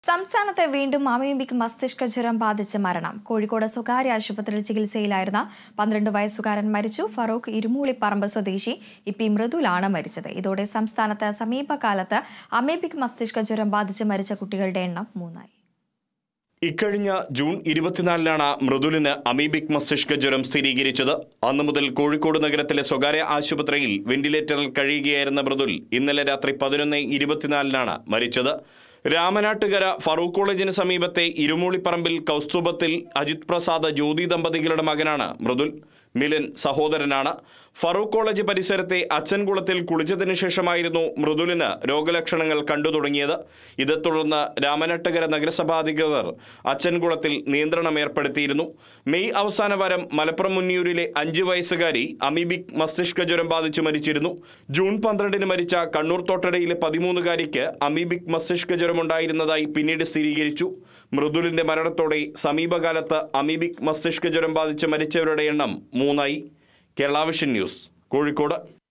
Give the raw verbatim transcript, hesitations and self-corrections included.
സംസ്ഥാനത്തെ വീണ്ടും അമീബിക് മസ്തിഷ്ക ജ്വരം ബാധിച്ച് മരണം. കോഴിക്കോട് സ്വകാര്യ ആശുപത്രിയിൽ ചികിത്സയിലായിരുന്ന പന്ത്രണ്ട് വയസ്സുകാരൻ മരിച്ചു. ഫറൂഖ് ഇരുമൂളിപ്പറമ്പ് സ്വദേശി ഇ പി മൃദുലാണ് മരിച്ചത്. ഇതോടെ സംസ്ഥാനത്ത് സമീപകാലത്ത് അമീബിക് മസ്തിഷ്ക ജ്വരം ബാധിച്ച് മരിച്ച കുട്ടികളുടെ എണ്ണം മൂന്നായി. ഇക്കഴിഞ്ഞ ജൂൺ ഇരുപത്തിനാലിനാണ് മൃദുലിന് അമീബിക് മസ്തിഷ്ക ജ്വരം സ്ഥിരീകരിച്ചത്. അന്നു മുതൽ കോഴിക്കോട് നഗരത്തിലെ സ്വകാര്യ ആശുപത്രിയിൽ വെന്റിലേറ്ററിൽ കഴിയുകയായിരുന്ന മൃദുൽ ഇന്നലെ രാത്രി പതിനൊന്ന് ഇരുപത്തിനാലിനാണ് മരിച്ചത്. രാമനാട്ടുകര ഫറൂഖ് കോളേജിന് സമീപത്തെ ഇരുമൂളിപ്പറമ്പിൽ കൗസ്തുഭത്തിൽ അജിത് പ്രസാദ് ജ്യോതി ദമ്പതികളുടെ മകനാണ് മൃദുൽ. മിലൻ സഹോദരനാണ്. ഫറൂഖ് കോളേജ് പരിസരത്തെ അച്ചൻകുളത്തിൽ കുളിച്ചതിനു ശേഷമായിരുന്നു മൃദുലിന് രോഗലക്ഷണങ്ങൾ കണ്ടു തുടങ്ങിയത്. ഇതേ തുടർന്ന് രാമനാട്ടുകര നഗരസഭാ അധികൃതർ അച്ചൻകുളത്തിൽ നിയന്ത്രണം ഏർപ്പെടുത്തിയിരുന്നു. മെയ് അവസാന വാരം മലപ്പുറം മുന്നിയൂരിലെ അഞ്ചു വയസ്സുകാരി അമീബിക് മസ്തിഷ്ക ജ്വരം ബാധിച്ചു മരിച്ചിരുന്നു. ജൂൺ പന്ത്രണ്ടിന് മരിച്ച കണ്ണൂർ തോട്ടടയിലെ പതിമൂന്നുകാരിക്ക് അമീബിക് മസ്തിഷ്ക ജ്വരം ഉണ്ടായിരുന്നതായി പിന്നീട് സ്ഥിരീകരിച്ചു. മൃദുലിന്റെ മരണത്തോടെ സമീപകാലത്ത് അമീബിക് മസ്തിഷ്ക ജ്വരം ബാധിച്ച് മരിച്ചവരുടെ എണ്ണം മൂന്നായി. Kerala Vision News, Kozhikode.